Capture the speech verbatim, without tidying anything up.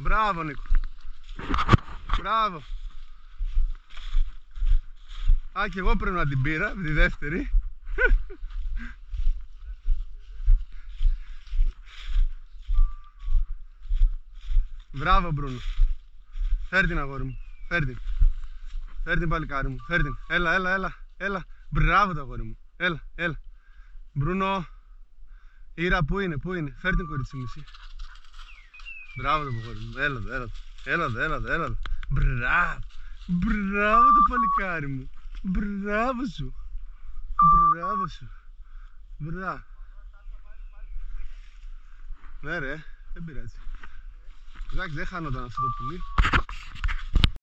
Μπράβο Νίκο. Μπράβο. Α, και εγώ πρέπει να την πήρα, τη δεύτερη. Μπράβο Μπρούνο. Φέρ την αγόρι μου. Φέρ την. Φέρ την παλικάρι μου. Φέρ την. Έλα, έλα, έλα. Έλα. Μπράβο το αγόρι μου. Έλα, έλα. Μπρούνο. Ήρα, πού είναι, πού είναι. Φέρ την κορίτσι μου εσύ. Μπράβο το αγόρι μου. Έλα εδώ, έλα εδώ. Έλα εδώ, έλα εδώ, έλα εδώ. Μπράβο. Μπράβο το παλικάρι μου. Μπράβο σου. Μπράβο σου. Μπράβο. Ναι ρε, δεν πειράζει. Εντάξει, δεν χάνονταν αυτό το πουλί.